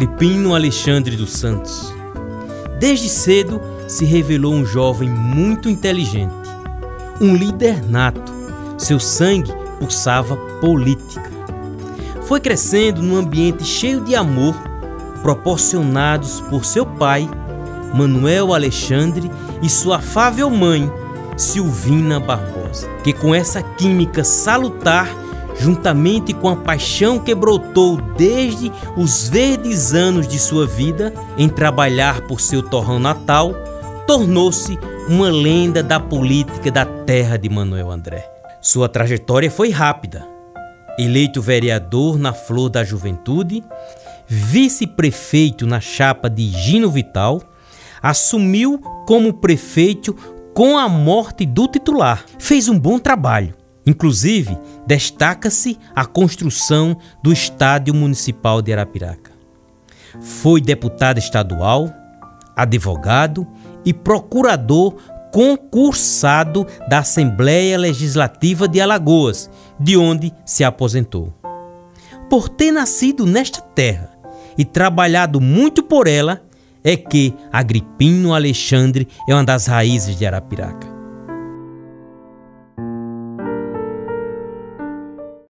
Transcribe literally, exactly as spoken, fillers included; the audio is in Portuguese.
Agripino Alexandre dos Santos. Desde cedo se revelou um jovem muito inteligente, um líder nato. Seu sangue pulsava política. Foi crescendo num ambiente cheio de amor, proporcionados por seu pai, Manuel Alexandre, e sua afável mãe, Silvina Barbosa, que com essa química salutar, juntamente com a paixão que brotou desde os verdes anos de sua vida em trabalhar por seu torrão natal, tornou-se uma lenda da política da terra de Manuel André. Sua trajetória foi rápida. Eleito vereador na flor da juventude, vice-prefeito na chapa de Gino Vital, assumiu como prefeito com a morte do titular. Fez um bom trabalho. Inclusive, destaca-se a construção do Estádio Municipal de Arapiraca. Foi deputado estadual, advogado e procurador concursado da Assembleia Legislativa de Alagoas, de onde se aposentou. Por ter nascido nesta terra e trabalhado muito por ela, é que Agripino Alexandre é uma das raízes de Arapiraca.